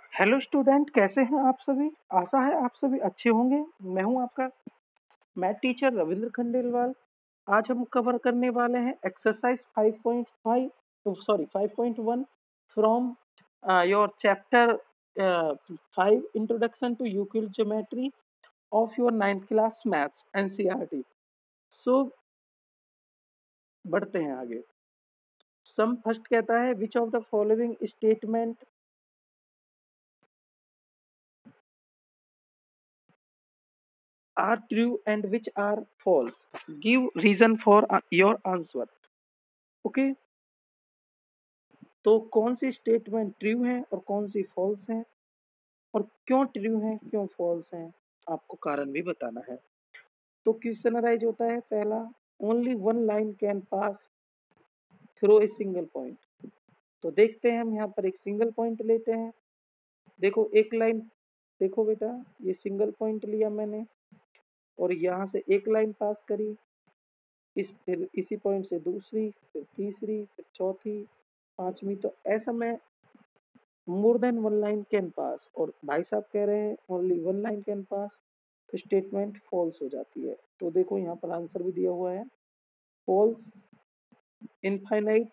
Hello student, कैसे हैं आप सभी। आशा है आप सभी अच्छे होंगे। मैं हूं आपका मैथ टीचर रविंद्र खंडेलवाल। आज हम कवर करने वाले हैं exercise 5.5 sorry 5.1 from your chapter 5 introduction to Euclid geometry of your 9th class maths NCERT. So बढ़ते हैं आगे। सम फर्स्ट कहता है which of the following statement are true and which are false. Give reason for your answer. Okay, तो कौन सी statement true है और कौन सी फॉल्स है, और क्यों ट्रू है क्यों फॉल्स है, आपको कारण भी बताना है। तो क्वेश्चन अराइज होता है पहला, only one line can pass through a single point. तो देखते हैं हम यहाँ पर एक सिंगल पॉइंट लेते हैं। देखो एक लाइन, देखो बेटा ये सिंगल पॉइंट लिया मैंने और यहाँ से एक लाइन पास करी, फिर इसी पॉइंट से दूसरी, फिर तीसरी, फिर चौथी, पांचवी। तो ऐसा मैं more than one line can pass, और भाई साहब कह रहे हैं only one line can pass, तो स्टेटमेंट फॉल्स हो जाती है। तो देखो यहाँ पर आंसर भी दिया हुआ है false. Infinite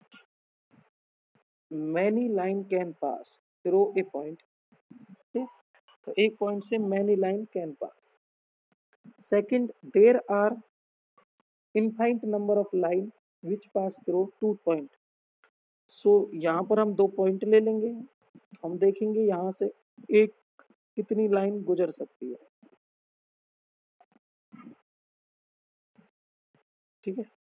many line can pass through a point. तो एक पॉइंट से many line can pass. Second, there are infinite number of line which pass through two point. So यहाँ पर हम दो पॉइंट ले लेंगे, हम देखेंगे यहाँ से एक कितनी लाइन गुजर सकती है। ठीक है,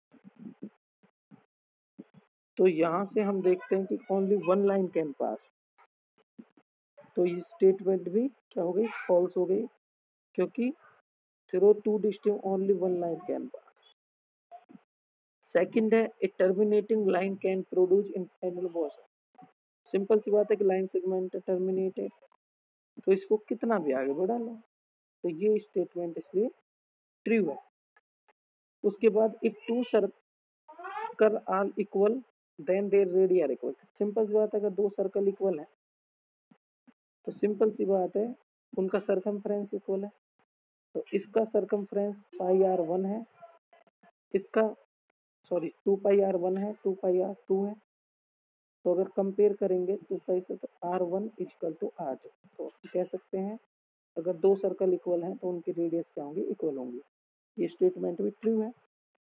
तो यहाँ से हम देखते हैं कि only one line can pass, तो ये स्टेटमेंट भी क्या हो गई, फॉल्स हो गई, क्योंकि through two distance only one line can pass. Second है a terminating line can produce infinite motion. Simple सी बात है कि लाइन सेगमेंट टर्मिनेटेड, तो इसको कितना भी आगे बढ़ा लो, तो ये स्टेटमेंट इसलिए ट्रू है। उसके बाद if two circle are equal then their radius are equal. Simple सी बात है, अगर दो सर्कल इक्वल है तो सिंपल सी बात है उनका सरकमफ्रेंस इक्वल है। तो इसका सरकमफ्रेंस पाई आर 1 है, इसका सॉरी 2 पाई आर 1 है, 2 पाई आर 2 है। तो अगर कंपेयर करेंगे 2 पाई से तो आर 1 इक्वल टू आर 2। तो कह सकते हैं अगर दो सर्कल इक्वल हैं तो उनकी रेडियस क्या होंगी, इक्वल होंगी। ये स्टेटमेंट भी ट्रू है।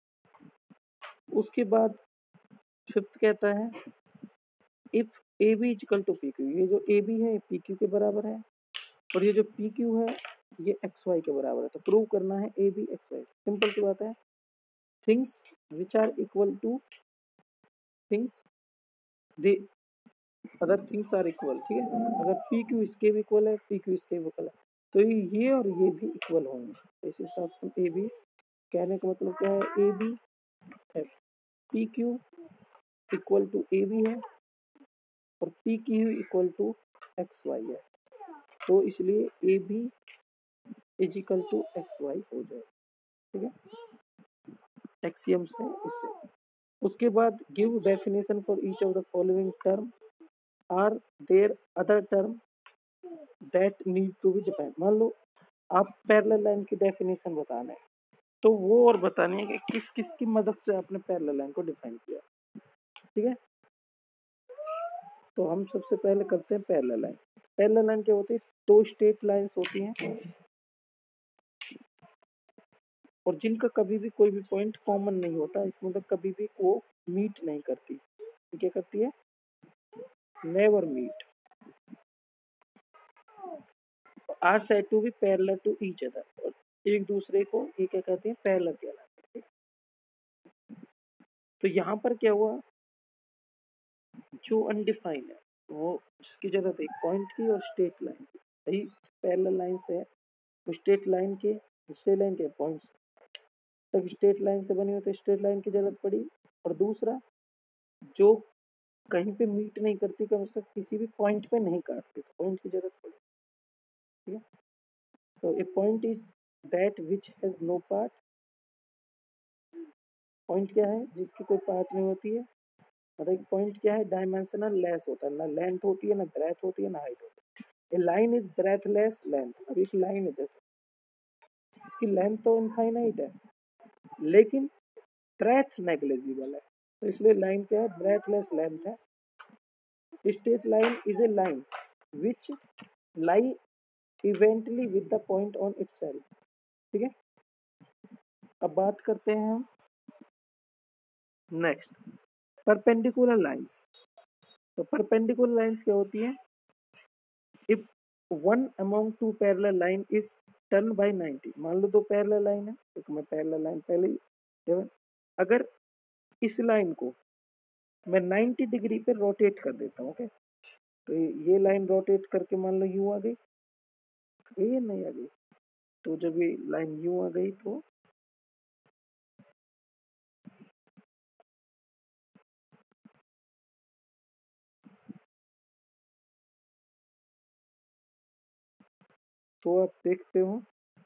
उसके बाद फिफ्थ कहता है if A B equal to P Q. ये जो ए बी है पी क्यू के बराबर है, और ये जो पी क्यू है ये एक्स वाई के बराबर है। तो प्रूव करना है A B X Y. Simple सी बात है, things which are equal to things the other things are equal. ठीक है, अगर पी क्यू इसके भी इक्वल है, पी क्यू इसके भी इक्वल है, तो ये और ये भी इक्वल होंगे। इस हिसाब से ए बी कहने का मतलब क्या है, ए बी है P Q equal to A B है, और P Q equal to X Y है। तो इसलिए A B is equal to X Y हो जाए। ठीक है, एक्सियम्स है इससे। उसके बाद give definition for each of the following term, are there other term that need to be defined. मान लो आप पैरेलल लाइन की डेफिनेशन बताना है, तो वो और बतानी है कि किस किस की मदद से आपने पैरेलल लाइन को डिफाइन किया। ठीक है, तो हम सबसे पहले करते हैं पैरेलल लाइन। पैरेलल लाइन क्या होती है, दो स्ट्रेट लाइंस होती हैं और जिनका कभी भी कोई भी पॉइंट कॉमन नहीं होता, इसमें मतलब कभी भी वो मीट नहीं करती। क्या करती है, never meet. Are said to be parallel to each other, और एक दूसरे को ये क्या कहते हैं, पैरेलल कहलाते हैं। तो यहाँ पर क्या हुआ, जो अनडिफाइंड है वो जिसकी जरूरत है एक पॉइंट की और स्ट्रेट लाइन की। भाई पैरेलल लाइन से है, स्ट्रेट लाइन के दूसरे लाइन के पॉइंट्स तक स्ट्रेट लाइन से बनी हुई, तो स्ट्रेट लाइन की जरूरत पड़ी। और दूसरा जो कहीं पे मीट नहीं करती, कम से किसी भी पॉइंट पे नहीं काटती, तो पॉइंट की जरूरत पड़ी। ठीक है, तो a point is that which has no part. Point क्या है, जिसकी कोई पार्ट नहीं होती है। मतलब एक पॉइंट क्या है, डायमेंशनल लेस होता है, ना लेंथ होती है, ना ब्रेथ होती है, ना हाइट होती है। A line is breadthless length. अब एक लाइन है जैसे, इसकी लेंथ तो इनफाइनाइट है लेकिन ब्रेथ नेग्लिजिबल है, तो इसलिए लाइन क्या है, ब्रेथलेस लेंथ है। Straight line is a line which lie evenly with the point on itself. ठीक है, अब बात करते हैं हम नेक्स्ट परपेंडिकुलर लाइंस। तो परपेंडिकुलर लाइंस क्या होती है, if one among two parallel line is turn by 90, मान लो दो पैरेलल लाइन है, एक मैं पैरेलल लाइन पहले ही given, अगर इस लाइन को मैं 90 डिग्री पे रोटेट कर देता हूँ, ओके, तो ये लाइन रोटेट करके मान लो यूं आ गई, ये नहीं आ गई, तो जब ये लाइन यूं आ गई तो आप देखते हो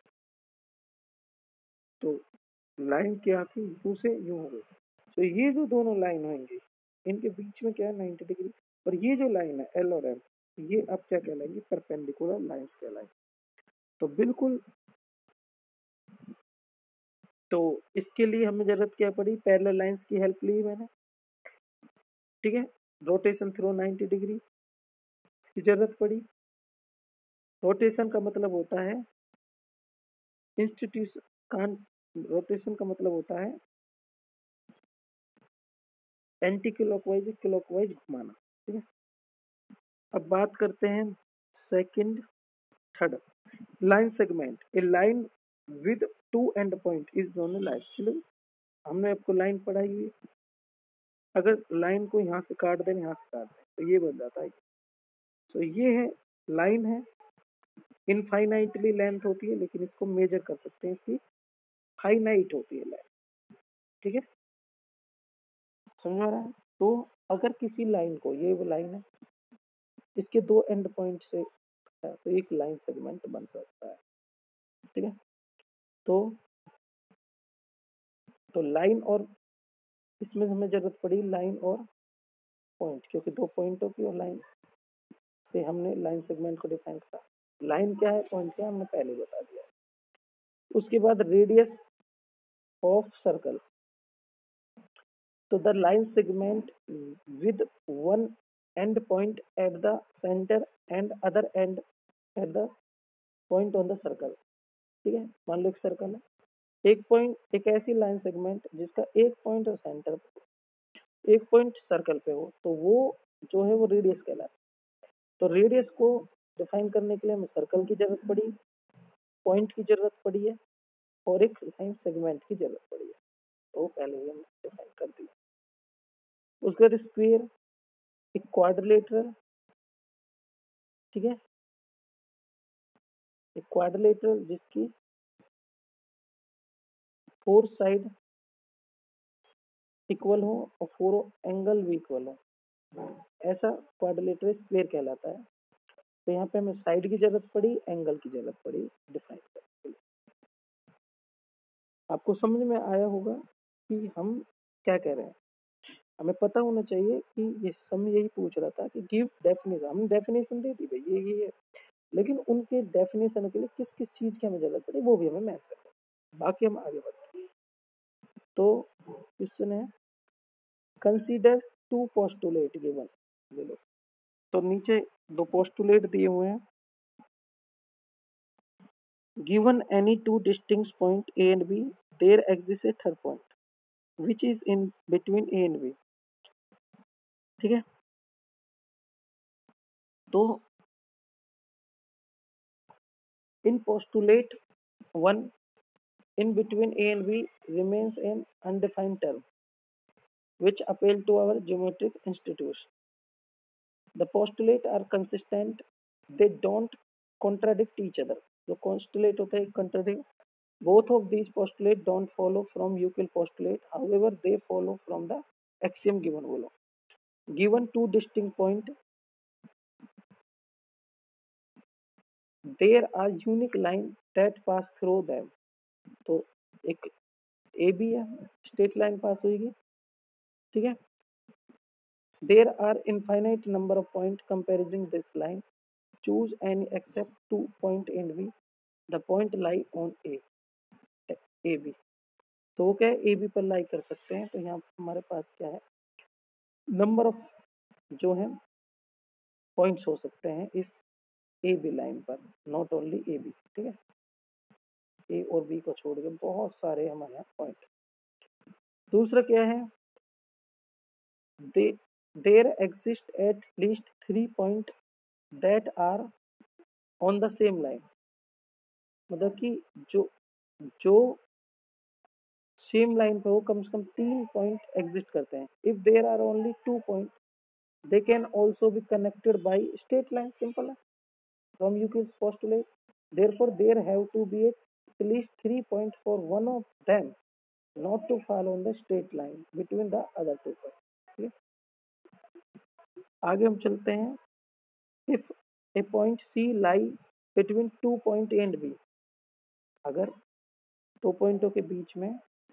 तो लाइन क्या थी, यू से यूं हो गई। तो ये जो दोनों लाइन होंगी इनके बीच में क्या है, 90 डिग्री, और ये जो लाइन है एल और एम, ये अब क्या कहलाएंगे, परपेंडिकुलर लाइंस कहलाएंगे। तो बिल्कुल, तो इसके लिए हमें जरूरत क्या पड़ी, पैरेलल लाइंस की हेल्प ली मैंने। ठीक है, रोटेशन थ्रू 90 डिग्री इसकी जरूरत पड़ी। रोटेशन का मतलब होता है इंस्टीट्यूशन कान रोटेशन का मतलब होता है एंटी क्लॉकवाइज क्लॉकवाइज घुमाना। ठीक है, अब बात करते हैं second third line segment. A line with two end point is known a line. चलो, हमने आपको लाइन पढ़ाई हुई, अगर लाइन को यहाँ से काट दें, यहाँ से काट दें, तो ये बन जाता है। तो ये है लाइन है, इनफाइनाइटली लेंथ होती है, लेकिन इसको मेजर कर सकते हैं, इसकी फाइनाइट होती है लाइन। ठीक है, समझ आ रहा है। तो अगर किसी लाइन को, ये वो लाइन है, इसके दो एंड पॉइंट से तो एक लाइन सेगमेंट बन सकता है। ठीक है, तो लाइन और इसमें हमें जरूरत पड़ी लाइन और पॉइंट, क्योंकि दो पॉइंटों की और लाइन से हमने लाइन सेगमेंट को डिफाइन करा। लाइन क्या है, पॉइंट क्या है, हमने पहले बता दिया। उसके बाद रेडियस ऑफ सर्कल, तो the line segment with one end point at the centre and other end at the point on the circle. ठीक है, मान लो एक सर्कल है, एक पॉइंट, एक ऐसी लाइन सेगमेंट जिसका एक पॉइंट और सेंटर पे, एक पॉइंट सर्कल पे हो, तो वो जो है वो रेडियस कहलाता है। तो रेडियस को डिफाइन करने के लिए हमें सर्कल की जरूरत पड़ी, पॉइंट की जरूरत पड़ी है, और एक लाइन सेगमेंट की जरूरत पड़ी है, तो पहले ही हमने डिफाइन कर दिया। उसके बाद स्क्वायर, एक क्वाड्रिलेटरल। ठीक है, एक क्वाड्रिलेटरल जिसकी फोर साइड इक्वल हो और फोर एंगल भी इक्वल हो, ऐसा क्वाड्रिलेटरल स्क्वायर कहलाता है। तो यहाँ पे हमें साइड की जरूरत पड़ी, एंगल की जरूरत पड़ी डिफाइन करने के लिए। आपको समझ में आया होगा कि हम क्या कह रहे हैं। हमें पता होना चाहिए कि ये सम यही पूछ रहा था कि गिव डेफिनेशन, हमने डेफिनेशन दे दी भाई ये है, लेकिन उनके डेफिनेशन के लिए किस किस चीज की हमें जरूरत पड़ी वो भी हमें मेंशन करना। बाकी हम आगे बढ़ते हैं। तो क्वेश्चन है, कंसीडर टू पोस्टुलेट गिवन। ले लो, तो नीचे दो पोस्टुलेट दिए हुए हैं। Given any two distinct point A and B, there exist a third point which is in between A and B. ठीक है, तो in postulate one, in between A and B remains an undefined term which appeal to our geometric institution. The postulates are consistent, they don't contradict each other. जो postulate होता है contradict. Both of these postulates don't follow from Euclid postulate, however they follow from the axiom given below. Given two distinct points, there are unique lines that pass through them. तो एक A B है, straight line pass होगी। ठीक है, There are infinite number of points comparing this line. Choose any except 2 point and B. The point lie on A B. तो वो क्या है, ए बी पर लाई कर सकते हैं। तो यहाँ हमारे पास क्या है, नंबर ऑफ जो है पॉइंट्स हो सकते हैं इस ए बी लाइन पर, नॉट ओनली ए बी। ठीक है, ए और बी को छोड़ के बहुत सारे हमारे यहाँ पॉइंट। दूसरा क्या है, there exist at least 3 point that are on the same line. मतलब कि जो जो सेम लाइन पे वो कम से कम 3 पॉइंट एग्जिस्ट करते हैं। If there are only 2 point they can also be connected by straight line. Simple है, from Euclid's postulate therefore there have to be at least 3 points for one of them not to fall on the straight line between the other two points। ठीक है, आगे हम चलते हैं। If a point C lie between 2 point and B, अगर 2 पॉइंटों के बीच में,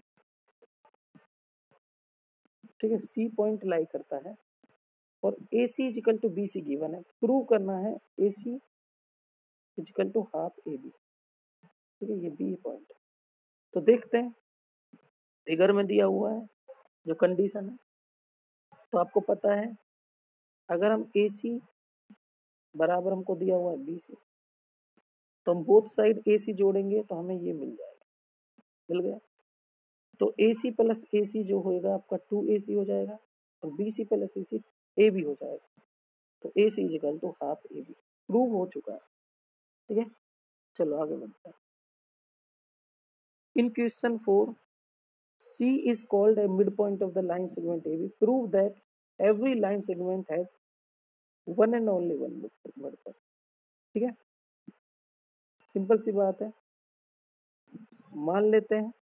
ठीक है, सी पॉइंट लाई करता है और A C equal to B C given है, प्रूव करना है A C equal to half A B. ठीक है, ये बी पॉइंट। तो देखते हैं, फिगर में दिया हुआ है जो कंडीशन है। तो आपको पता है अगर हम ए सी बराबर हमको दिया हुआ है बी सी, तो हम बोथ साइड ए सी जोड़ेंगे तो हमें ये मिल जाएगा, मिल गया। तो ए सी प्लस ए सी जो होएगा आपका 2AC हो जाएगा और B C plus A C A B हो जाएगा। तो A C equal to half A B, prove हो चुका है। ठीक है, चलो आगे बढ़ते हैं। In question 4 C is called a midpoint of the line segment AB. Prove that every line segment has one and only one midpoint। ठीक है, सिंपल सी बात है। मान लेते हैं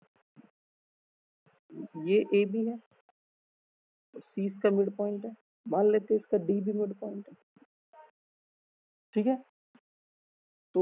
ये ए बी है और सी इसका मिड पॉइंट है, मान लेते हैं इसका डी भी मिड पॉइंट है। ठीक है, तो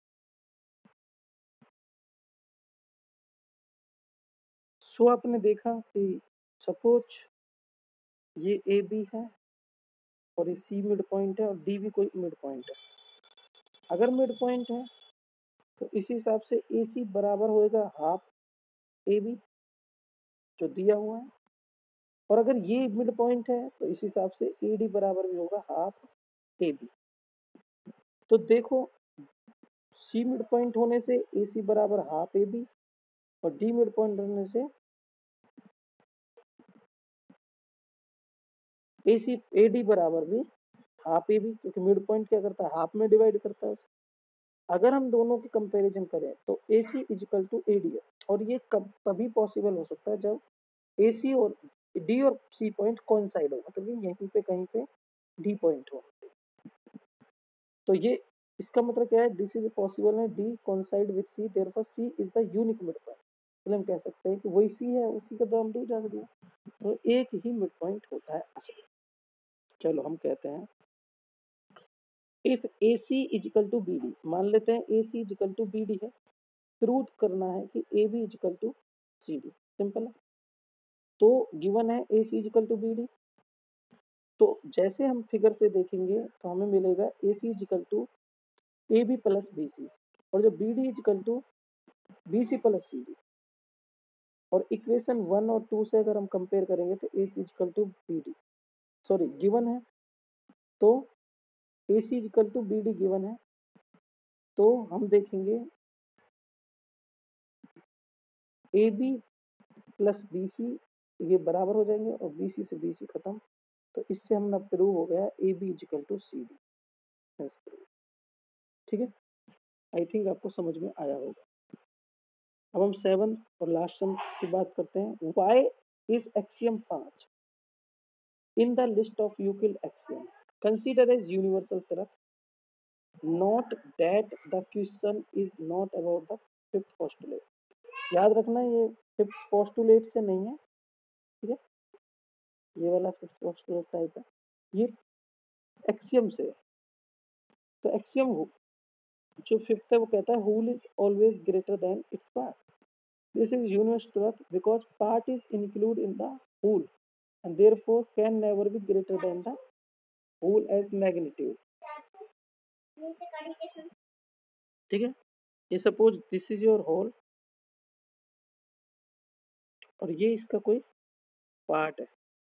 सो आपने देखा कि सपोज ये ए बी है और ये सी मिड पॉइंट है और डी भी कोई मिड पॉइंट है। अगर मिड पॉइंट है तो इसी हिसाब से ए सी बराबर होएगा हाफ ए बी जो दिया हुआ है, और अगर ये मिड पॉइंट है तो इस हिसाब से ए डी बराबर भी होगा हाफ ए बी। तो देखो, सी मिड पॉइंट होने से ए सी बराबर हाफ ए बी और डी मिड पॉइंट होने से ए सी ए डी बराबर भी हाफ ए बी, क्योंकि मिड पॉइंट क्या करता है, हाफ में डिवाइड करता है। अगर हम दोनों की कंपैरिजन करें तो A C equal to A D है, और ये कब तभी पॉसिबल हो सकता है जब ए सी और डी और सी पॉइंट कोइंसाइड हो, मतलब यहीं पे कहीं पे डी पॉइंट हो। तो ये इसका मतलब क्या है, दिस इज पॉसिबल है D coincide with C, therefore C is the unique mid point. मतलब हम कह सकते हैं कि वही सी है, उसी का दाम दो जा दिया, तो एक ही मिड पॉइंट होता है असल। चलो हम कहते हैं if A C equal to B D, मान लेते हैं A C equal to B D है, प्रूव करना है कि A B equal to C D. Simple है, तो गिवन है A C equal to B D, तो जैसे हम फिगर से देखेंगे तो हमें मिलेगा A C equal to A B plus B C, और जो B D equal to B C plus C D. और इक्वेशन 1 और 2 से अगर हम कंपेयर करेंगे तो A C equal to B D, sorry given है, तो A C equal to B D given है, तो हम देखेंगे A B plus B C ये बराबर हो जाएंगे और बी सी से बी सी खत्म। तो इससे हमने प्रूव हो गया A B equal to C D. ठीक है, आई थिंक आपको समझ में आया होगा। अब हम 7 और लास्ट सम की बात करते हैं। Why is axiom 5 in the list of Euclid axiom consider as universal truth, note that the question is not about the fifth postulate. याद रखना ये फिफ्थ पोस्टुलेट से नहीं है, ठीक है, ये वाला फिफ्थ पोस्टुलेट टाइप है, ये एक्सियम से है। तो एक्सियम जो फिफ्थ है वो कहता है whole is always greater than its part. This is universal truth because part is include in the whole. and therefore can never be greater than the whole as magnitude. ठीक है, ये suppose this is your whole और ये इसका कोई part है,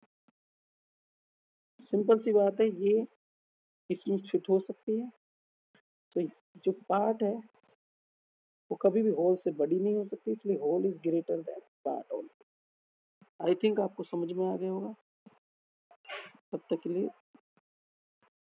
simple सी बात है, ये इसमें फिट हो सकती है, तो जो पार्ट है वो कभी भी होल से बड़ी नहीं हो सकती, इसलिए whole is greater than part all. I think आपको समझ में आ गया होगा। तब तक के लिए